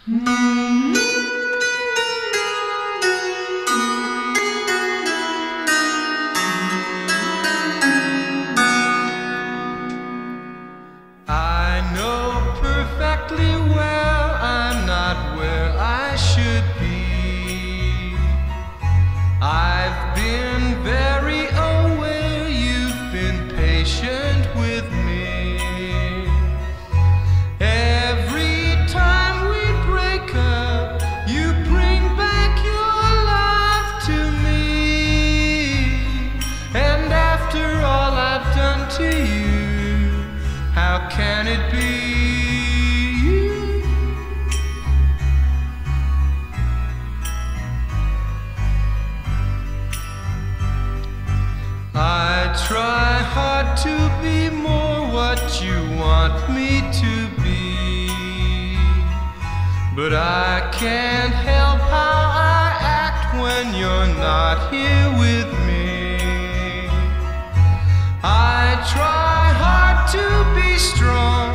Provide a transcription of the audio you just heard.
I know perfectly well I'm not where I should be. I've been very aware you've been patient with me. Every time we break up, you bring back your love to me. And after all I've done to you, how can it be you? I try hard to be more what you want me to be, but I can't help how I act when you're not here with me. I try hard to be strong,